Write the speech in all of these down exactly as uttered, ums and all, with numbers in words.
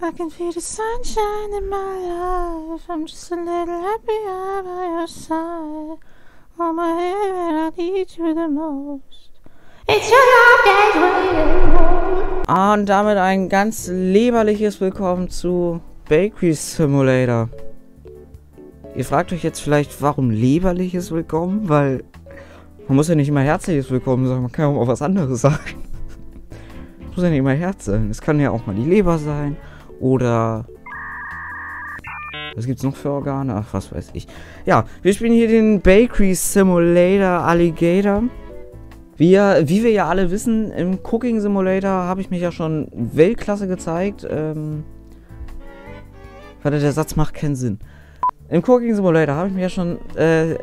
I can feel the sunshine in my life. I'm just a little happier by your side. On my head when I need you the most. It's your love that's waiting. Ah, und damit ein ganz leberliches Willkommen zu Bakery Simulator. Ihr fragt euch jetzt vielleicht, warum leberliches Willkommen? Weil man muss ja nicht immer herzliches Willkommen sagen, man kann ja auch was anderes sagen. Es muss ja nicht immer Herz sein. Es kann ja auch mal die Leber sein. Oder... Was gibt's noch für Organe? Ach, was weiß ich. Ja, wir spielen hier den Bakery Simulator Alligator. Wir, wie wir ja alle wissen, im Cooking Simulator habe ich mich ja schon Weltklasse gezeigt. Ähm... Warte, der Satz macht keinen Sinn. Im Cooking Simulator habe ich mich ja schon... Äh...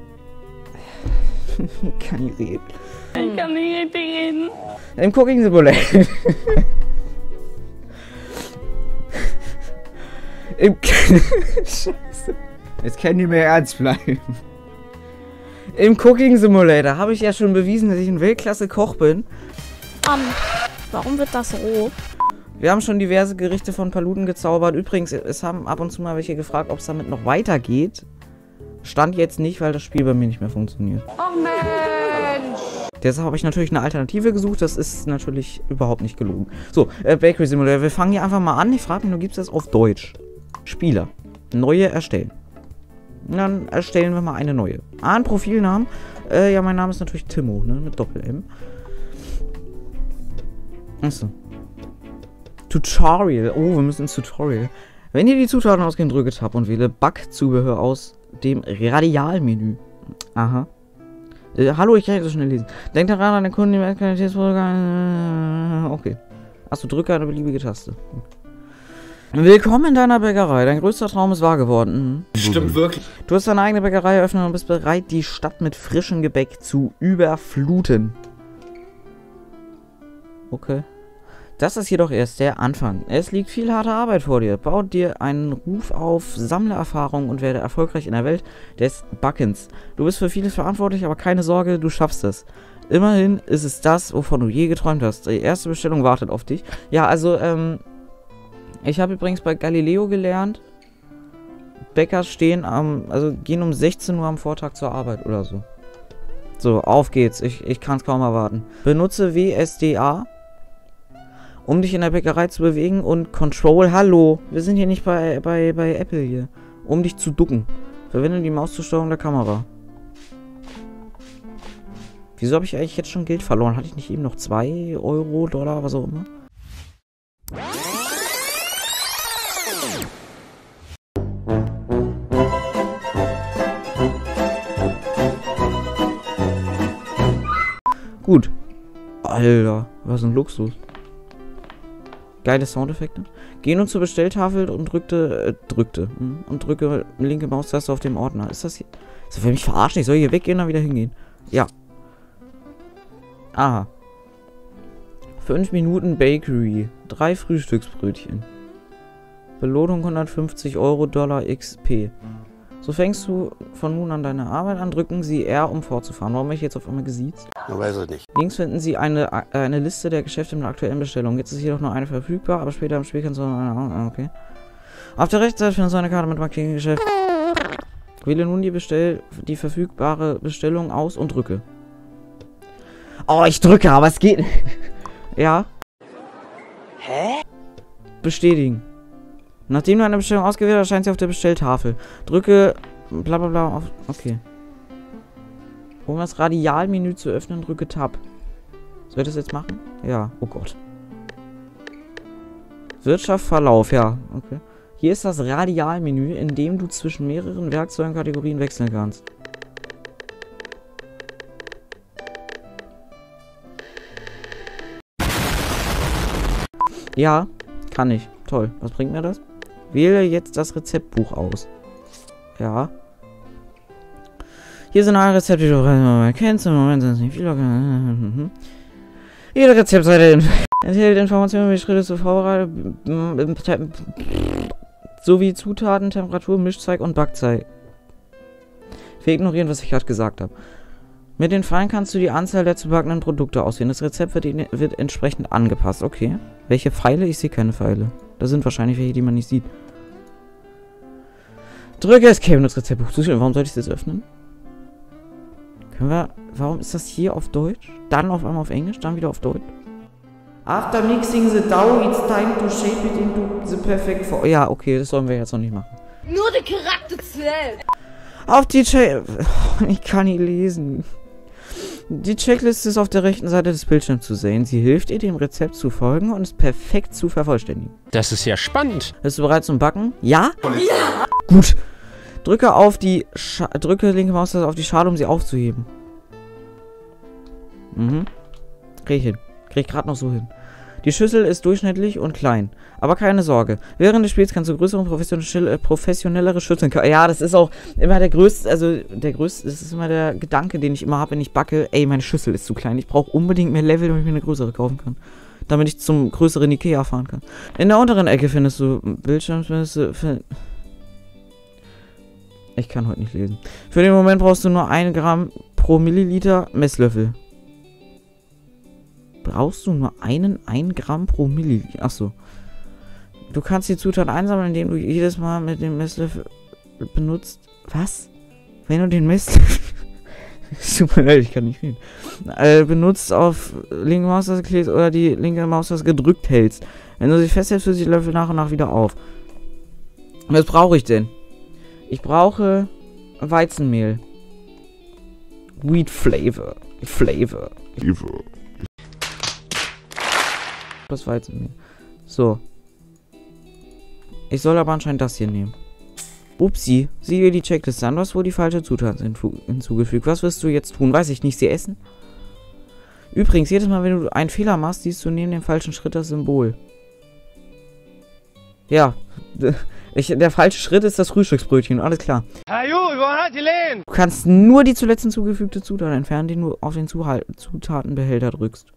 ich kann nicht reden. Ich kann nicht richtig reden. Im Cooking Simulator. Im Scheiße. Jetzt kann ich mehr ernst bleiben. Im Cooking Simulator habe ich ja schon bewiesen, dass ich ein Weltklasse-Koch bin. Um, warum wird das rot? Wir haben schon diverse Gerichte von Paluten gezaubert. Übrigens, es haben ab und zu mal welche gefragt, ob es damit noch weitergeht. Stand jetzt nicht, weil das Spiel bei mir nicht mehr funktioniert. Oh Mensch! Deshalb habe ich natürlich eine Alternative gesucht. Das ist natürlich überhaupt nicht gelogen. So, äh, Bakery Simulator. Wir fangen hier einfach mal an. Ich frage mich nur, gibt es das auf Deutsch? Spieler. Neue erstellen. Und dann erstellen wir mal eine neue. Ah, ein Profilnamen. Äh, ja, mein Name ist natürlich Timo, ne? Mit Doppel-M. Achso. Tutorial. Oh, wir müssen ins Tutorial. Wenn ihr die Zutaten ausgehen, drücke Tab und wähle Backzubehör aus dem Radialmenü. Aha. Äh, hallo, ich kann nicht so schnell lesen. Denkt daran, an den Kunden die Qualitätsprogramm. Okay. Achso, drücke eine beliebige Taste. Willkommen in deiner Bäckerei. Dein größter Traum ist wahr geworden. Mhm. Stimmt wirklich. Du hast deine eigene Bäckerei eröffnet und bist bereit, die Stadt mit frischem Gebäck zu überfluten. Okay. Das ist jedoch erst der Anfang. Es liegt viel harte Arbeit vor dir. Bau dir einen Ruf auf, sammle Erfahrung und werde erfolgreich in der Welt des Backens. Du bist für vieles verantwortlich, aber keine Sorge, du schaffst es. Immerhin ist es das, wovon du je geträumt hast. Die erste Bestellung wartet auf dich. Ja, also, ähm... ich habe übrigens bei Galileo gelernt, Bäcker stehen am, also gehen um sechzehn Uhr am Vortag zur Arbeit oder so. So, auf geht's. Ich, ich kann es kaum erwarten. Benutze W S D A, um dich in der Bäckerei zu bewegen und Control, hallo, wir sind hier nicht bei, bei, bei Apple hier, um dich zu ducken. Verwende die Maus zur Steuerung der Kamera. Wieso habe ich eigentlich jetzt schon Geld verloren? Hatte ich nicht eben noch zwei Euro, Dollar, was auch immer? Gut. Alter, was ein Luxus. Geile Soundeffekte. Geh nun zur Bestelltafel und drückte, äh, drückte, hm, und drücke linke Maustaste auf dem Ordner. Ist das hier? Ist das für mich verarschen? Ich soll hier weggehen und dann wieder hingehen. Ja. Aha. Fünf Minuten Bakery. Drei Frühstücksbrötchen. Belohnung hundertfünfzig Euro, Dollar X P. So fängst du von nun an deine Arbeit an. Drücken Sie R, um fortzufahren. Warum bin ich jetzt auf einmal gesiezt? Ich weiß es nicht. Links finden Sie eine, äh, eine Liste der Geschäfte mit aktuellen Bestellungen. Jetzt ist jedoch nur eine verfügbar, aber später im Spiel kannst du noch eine... Okay. Auf der rechten Seite findest du eine Karte mit markierten Geschäften. Wähle nun die, Bestell die verfügbare Bestellung aus und drücke. Oh, ich drücke, aber es geht... Ja. Hä? Bestätigen. Nachdem du eine Bestellung ausgewählt hast, erscheint sie auf der Bestelltafel. Drücke bla bla bla auf... Okay. Um das Radialmenü zu öffnen, drücke Tab. Soll ich das jetzt machen? Ja. Oh Gott. Wirtschaftsverlauf, ja. Okay. Hier ist das Radialmenü, in dem du zwischen mehreren Werkzeugenkategorien wechseln kannst. Ja, kann ich. Toll. Was bringt mir das? Wähle jetzt das Rezeptbuch aus. Ja. Hier sind alle Rezepte, die du kennst. Im Moment sind es nicht viele. Jede Rezeptseite enthält Informationen über die Schritte zur Vorbereitung sowie Zutaten, Temperatur, Mischzeug und Backzeit. Wir ignorieren, was ich gerade gesagt habe. Mit den Pfeilen kannst du die Anzahl der zu backenden Produkte auswählen. Das Rezept wird, wird entsprechend angepasst. Okay. Welche Pfeile? Ich sehe keine Pfeile. Da sind wahrscheinlich welche, die man nicht sieht. Drücke Escape, um das Rezeptbuch zu sehen. Warum sollte ich das öffnen? Können wir... Warum ist das hier auf Deutsch? Dann auf einmal auf Englisch, dann wieder auf Deutsch? After mixing the dough, it's time to shape it into the perfect form. Ja, okay, das sollen wir jetzt noch nicht machen. Nur der Charakter zählt. Auf die Check... Ich kann nicht lesen. Die Checkliste ist auf der rechten Seite des Bildschirms zu sehen. Sie hilft ihr, dem Rezept zu folgen und es perfekt zu vervollständigen. Das ist ja spannend. Bist du bereit zum Backen? Ja? Ja! Gut. Drücke auf die... Scha drücke linke Maustaste auf die Schale, um sie aufzuheben. Mhm. Krieg ich hin. Krieg ich gerade noch so hin. Die Schüssel ist durchschnittlich und klein. Aber keine Sorge. Während des Spiels kannst du größere und professionelle, professionellere Schüsseln... Ja, das ist auch immer der größte... Also, der größte... Das ist immer der Gedanke, den ich immer habe, wenn ich backe. Ey, meine Schüssel ist zu klein. Ich brauche unbedingt mehr Level, damit ich mir eine größere kaufen kann. Damit ich zum größeren Ikea fahren kann. In der unteren Ecke findest du Bildschirmsmesse... Ich kann heute nicht lesen. Für den Moment brauchst du nur ein Gramm pro Milliliter Messlöffel. Brauchst du nur einen ein Gramm pro Milliliter? Achso. Du kannst die Zutaten einsammeln, indem du jedes Mal mit dem Messlöffel benutzt. Was? Wenn du den Messlöffel... Tut mir leid, ich kann nicht reden. Äh, benutzt auf linke Maustaste klickst oder die linke Maustaste gedrückt hältst. Wenn du sie festhältst, füllst du die Löffel nach und nach wieder auf. Was brauche ich denn? Ich brauche Weizenmehl. Wheat Flavor. Flavor. Flavor. Das Weizenmehl. So. Ich soll aber anscheinend das hier nehmen. Upsi. Sieh dir die Checkliste an. Du hast wohl die falsche Zutat hinzugefügt. Was wirst du jetzt tun? Weiß ich nicht. Sie essen? Übrigens, jedes Mal, wenn du einen Fehler machst, siehst du neben dem falschen Schritt das Symbol. Ja. Ich, der falsche Schritt ist das Frühstücksbrötchen. Alles klar. Du kannst nur die zuletzt hinzugefügte Zutat entfernen, indem du auf den Zuhal- Zutatenbehälter drückst.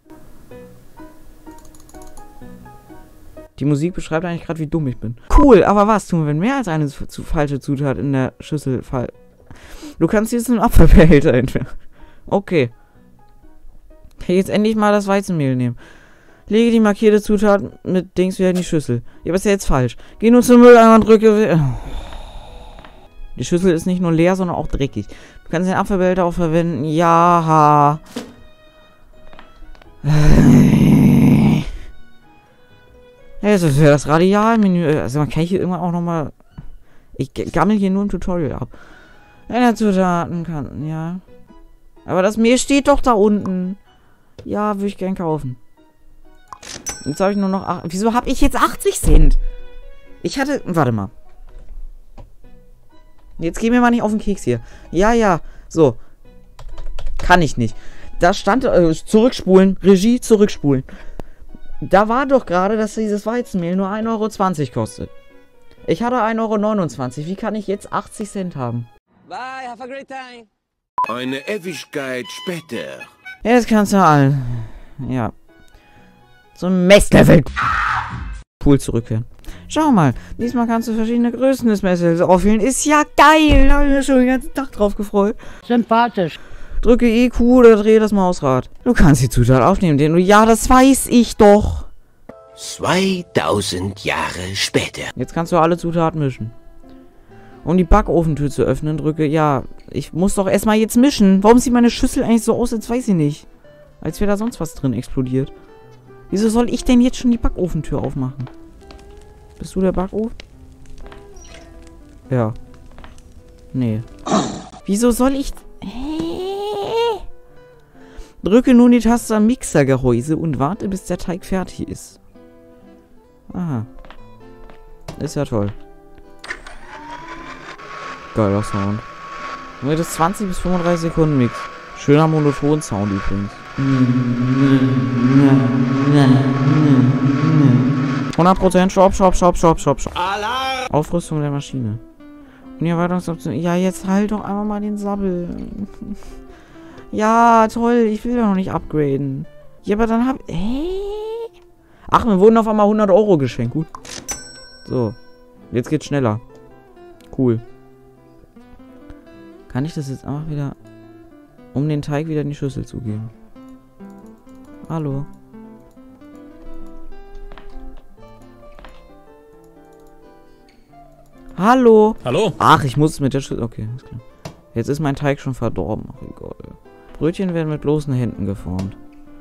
Die Musik beschreibt eigentlich gerade, wie dumm ich bin. Cool, aber was tun wir, wenn mehr als eine zu falsche Zutat in der Schüssel fall... Du kannst diesen Abfallbehälter entfernen. Okay. Jetzt endlich mal das Weizenmehl nehmen. Lege die markierte Zutat mit Dings wieder in die Schüssel. Ja, aber ist ja jetzt falsch. Geh nur zum Mülleimer und drücke... Die Schüssel ist nicht nur leer, sondern auch dreckig. Du kannst den Abfallbehälter auch verwenden. Ja. Ja, das wäre das Radialmenü. Also man kann hier irgendwann auch nochmal... Ich gammel hier nur im Tutorial ab. Wenn er Zutaten kann, ja. Aber das Mehl steht doch da unten. Ja, würde ich gern kaufen. Jetzt habe ich nur noch... Ach, wieso habe ich jetzt achtzig Cent? Ich hatte... Warte mal. Jetzt geh mir mal nicht auf den Keks hier. Ja, ja. So. Kann ich nicht. Da stand... Äh, zurückspulen. Regie, zurückspulen. Da war doch gerade, dass dieses Weizenmehl nur ein Euro zwanzig kostet. Ich hatte ein Euro neunundzwanzig. Wie kann ich jetzt achtzig Cent haben? Bye, have a great time. Eine Ewigkeit später. Jetzt kannst du allen... Ja. Zum Messlöffel. Pool zurückkehren. Schau mal. Diesmal kannst du verschiedene Größen des Messlöffels aufwählen. Ist ja geil. Da habe ich mich schon den ganzen Tag drauf gefreut. Sympathisch. Drücke E Q oder drehe das Mausrad. Du kannst die Zutat aufnehmen, den du... Ja, das weiß ich doch. zweitausend Jahre später. Jetzt kannst du alle Zutaten mischen. Um die Backofentür zu öffnen, drücke... Ja, ich muss doch erstmal jetzt mischen. Warum sieht meine Schüssel eigentlich so aus, als weiß ich nicht. Als wäre da sonst was drin explodiert. Wieso soll ich denn jetzt schon die Backofentür aufmachen? Bist du der Backofen? Ja. Nee. Wieso soll ich... Drücke nun die Taste am Mixergehäuse und warte, bis der Teig fertig ist. Aha. Ist ja toll. Geiler Sound. Nur das zwanzig bis fünfunddreißig Sekunden Mix. Schöner monoton Sound übrigens. hundert Prozent Shop, Shop, Shop, Shop, Shop, Shop. Aufrüstung der Maschine. Und die Erweiterungsoption. Ja, jetzt halt doch einmal mal den Sabbel. Ja, toll. Ich will doch noch nicht upgraden. Ja, aber dann hab... Hä? Ach, mir wurden auf einmal hundert Euro geschenkt. Gut. So. Jetzt geht's schneller. Cool. Kann ich das jetzt einfach wieder... Um den Teig wieder in die Schüssel zu geben? Hallo. Hallo. Hallo? Ach, ich muss es mit der Schüssel... Okay, ist klar. Jetzt ist mein Teig schon verdorben. Ach, egal. Brötchen werden mit bloßen Händen geformt.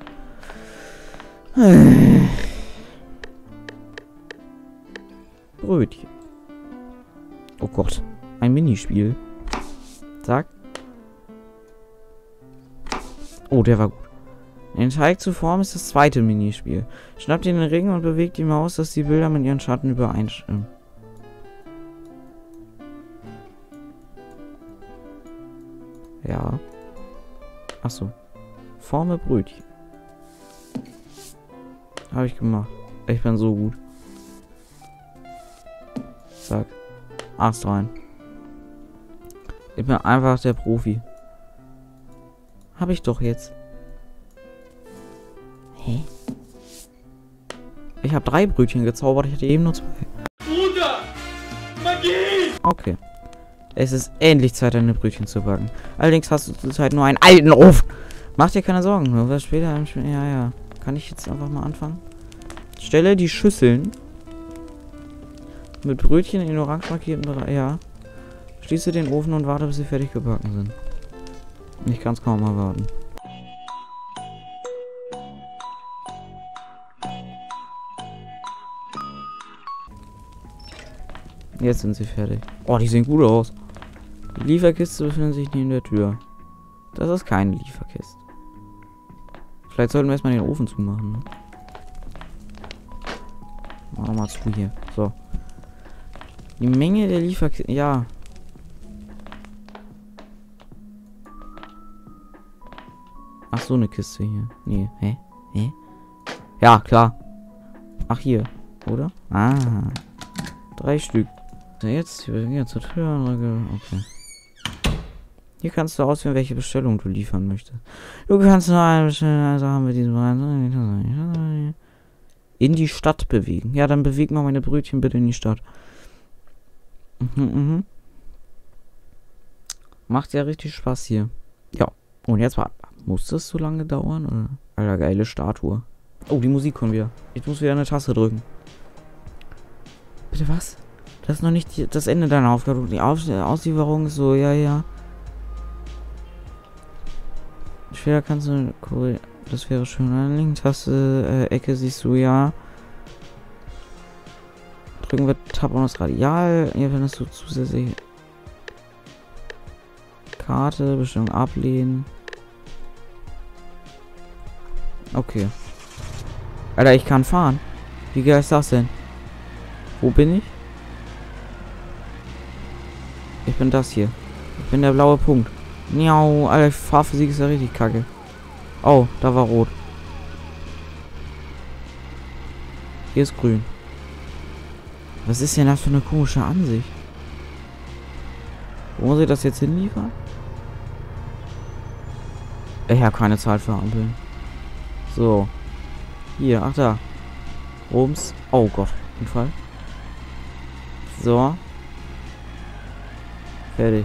Brötchen. Oh Gott. Ein Minispiel. Zack. Oh, der war gut. Den Teig zu formen ist das zweite Minispiel. Schnappt ihr den Ring und bewegt die Maus, dass die Bilder mit ihren Schatten übereinstimmen. Ja. Achso. Forme Brötchen. Habe ich gemacht. Ich bin so gut. Zack. Ast rein. Ich bin einfach der Profi. Habe ich doch jetzt. Hä? Ich habe drei Brötchen gezaubert. Ich hatte eben nur zwei. Bruder! Magie! Okay. Es ist endlich Zeit, deine Brötchen zu backen. Allerdings hast du zurzeit nur einen alten Ofen. Mach dir keine Sorgen. Nur was später im Spiel. Ja, ja. Kann ich jetzt einfach mal anfangen? Stelle die Schüsseln mit Brötchen in den orange markierten Bereich. Ja. Schließe den Ofen und warte, bis sie fertig gebacken sind. Ich kann es kaum erwarten. Jetzt sind sie fertig. Oh, die sehen gut aus. Die Lieferkiste befindet sich neben der Tür. Das ist keine Lieferkiste. Vielleicht sollten wir erstmal den Ofen zumachen. Ne? Mach doch mal zu hier. So. Die Menge der Lieferkiste. Ja. Ach, so eine Kiste hier. Nee. Hä? Hä? Ja, klar. Ach, hier. Oder? Ah. Drei Stück. Jetzt, wir gehen zur Tür. Okay. Hier kannst du auswählen, welche Bestellung du liefern möchtest. Du kannst nur eine bestellen, also haben wir diesen Bereich. In die Stadt bewegen. Ja, dann beweg mal meine Brötchen bitte in die Stadt. Mhm, mhm. Macht ja richtig Spaß hier. Ja. Und jetzt war. Muss das so lange dauern, oder? Alter, geile Statue. Oh, die Musik kommt wieder. Ich muss wieder eine Taste drücken. Bitte was? Das ist noch nicht die, das Ende deiner Aufgabe. Die Aus Auslieferung ist so, ja, ja. Später kannst du... Cool, das wäre schön. An der linken Taste, äh, Ecke siehst du, ja. Drücken wir Tab und das Radial. Hier findest du zusätzlich... Karte, Bestimmung ablehnen. Okay. Alter, ich kann fahren. Wie geil ist das denn? Wo bin ich? Ich bin das hier. Ich bin der blaue Punkt. Miau, Alter, Fahrphysik ist ja richtig kacke. Oh, da war rot. Hier ist grün. Was ist denn das für eine komische Ansicht? Wo muss ich das jetzt hinliefern? Ich habe keine Zeit für Ampeln. So. Hier, ach da. Rums. Oh Gott, Unfall. So. Fertig.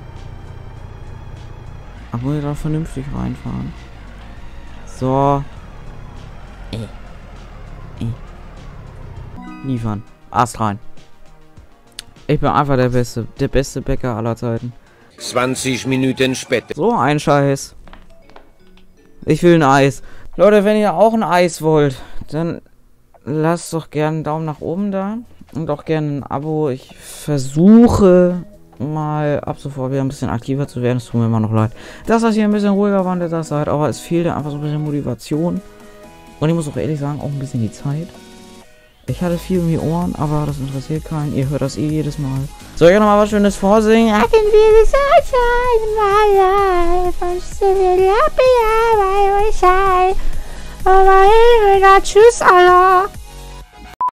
Ach, muss ich da vernünftig reinfahren? So. Äh. Äh. Liefern. Ast rein. Ich bin einfach der Beste. Der beste Bäcker aller Zeiten. zwanzig Minuten später. So ein Scheiß. Ich will ein Eis. Leute, wenn ihr auch ein Eis wollt, dann lasst doch gerne einen Daumen nach oben da. Und auch gerne ein Abo. Ich versuche mal ab sofort wieder ein bisschen aktiver zu werden. Es tut mir immer noch leid, dass das hier ein bisschen ruhiger war in der Zeit. Aber es fehlte einfach so ein bisschen Motivation. Und ich muss auch ehrlich sagen, auch ein bisschen die Zeit. Ich hatte viel um die Ohren, aber das interessiert keinen. Ihr hört das eh jedes Mal. Soll ich noch mal was Schönes vorsingen? I can feel the sunshine in my life. I'm still happy by your side. Oh, my God, tschüss, Allah.